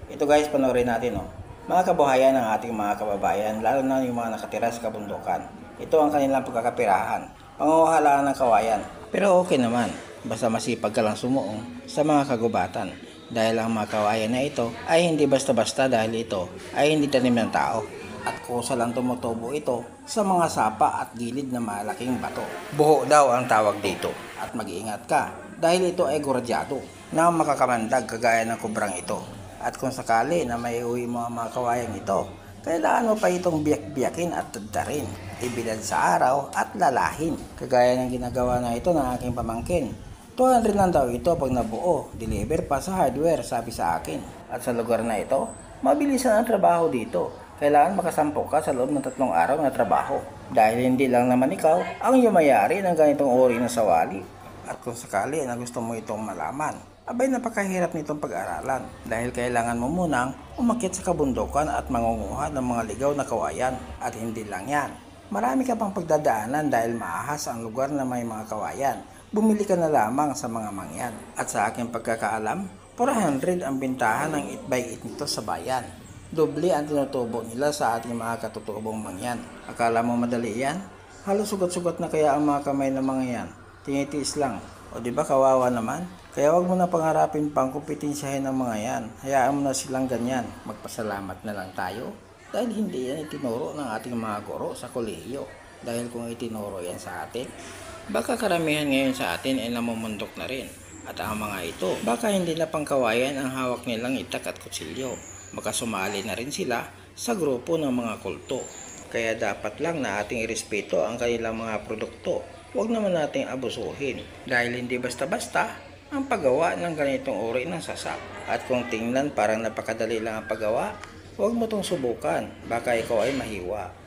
Ito guys, panoorin natin oh. Mga kabuhayan ng ating mga kababayan, lalo na yung mga nakatira sa kabundukan. Ito ang kanilang pagkakapirahan, pangunguhalaan ng kawayan. Pero okay naman, basta masipag ka lang sumuong sa mga kagubatan. Dahil ang mga kawayan na ito ay hindi basta-basta dahil ito ay hindi tanim ng tao. At kusa lang tumutubo ito sa mga sapa at gilid na malaking bato. Buho daw ang tawag dito. At mag-iingat ka dahil ito ay goradyado na makakamandag kagaya ng kubrang ito. At kung sakali na may uwi mo ang mga kawayang ito, kailangan mo pa itong biyak-biyakin at tadtarin, ibilad sa araw at lalahin. Kagaya ng ginagawa na ito ng aking pamangkin. 200 lang daw ito pag nabuo, deliver pa sa hardware, sabi sa akin. At sa lugar na ito, mabilisan ang trabaho dito. Kailangan makasampo ka sa loob ng 3 araw na trabaho. Dahil hindi lang naman ikaw ang yumayari ng ganitong uri ng sawali. At kung sakali na gusto mo itong malaman, abay napakahirap nitong pag-aralan. Dahil kailangan mo munang umakyat sa kabundukan at mangunguha ng mga ligaw na kawayan. At hindi lang yan. Marami ka pang pagdadaanan dahil maahas ang lugar na may mga kawayan. Bumili ka na lamang sa mga mangyan. At sa aking pagkakaalam, 400 ang bintahan ng 8x8 nito sa bayan. Doble ang tinutubo nila sa ating mga katutubong mangyan. Akala mo madali yan? Halos sugat-sugat na kaya ang mga kamay ng mga yan. Tinitiis lang. O di ba kawawa naman? Kaya wag mo na pangarapin pang kompetensyahin ng mga yan. Hayaan mo na silang ganyan. Magpasalamat na lang tayo. Dahil hindi yan itinuro ng ating mga guro sa kolehiyo. Dahil kung itinuro yan sa atin, baka karamihan ngayon sa atin ay namumundok na rin. At ang mga ito, baka hindi na pangkawayan ang hawak nilang itak at kutsilyo. Baka sumali na rin sila sa grupo ng mga kulto. Kaya dapat lang na ating irespeto ang kanilang mga produkto. Huwag naman nating abusuhin dahil hindi basta-basta ang paggawa ng ganitong uri ng sasak. At kung tingnan parang napakadali lang ang paggawa, huwag mo tong subukan. Baka ikaw ay mahiwa.